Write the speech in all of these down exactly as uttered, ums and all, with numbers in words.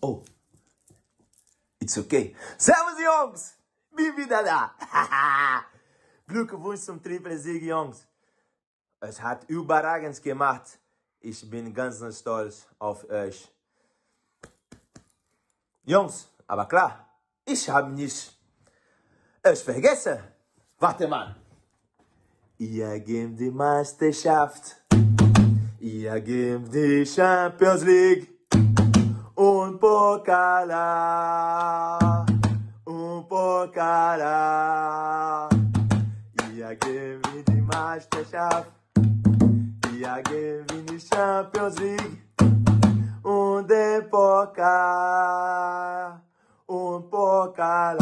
Oh, it's okay. Servus Jungs, bin wieder da. Glückwunsch zum Triple-Sieg, Jungs. Es hat überragend gemacht. Ich bin ganz stolz auf euch. Jungs, aber klar, ich habe nicht euch vergessen. Warte mal. Ihr gebt die Meisterschaft. Ihr gebt die Champions League. Und Pokal, und Pokal. Ihr gebt die Meisterschaft. Ihr gebt die Champions League. Und den Pokal, und Pokal.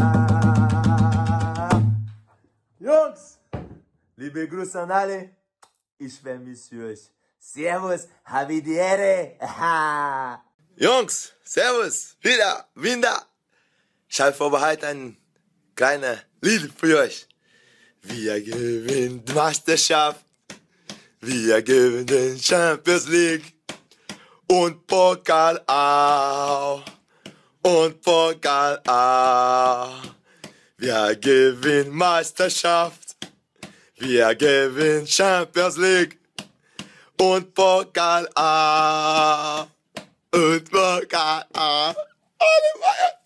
Jungs, liebe Grüße an alle. Ich vermisse euch. Servus, habe die Ehre. Jungs, servus, wieder, wieder. Ich habe vorbereitet ein kleines Lied für euch. Wir gewinnen die Meisterschaft. Wir gewinnen den Champions League. Und Pokal auch. Und Pokal auch. Wir gewinnen Meisterschaft. Wir gewinnen Champions League. Und Pokal auch. Und Pokal auch. Alle feiern.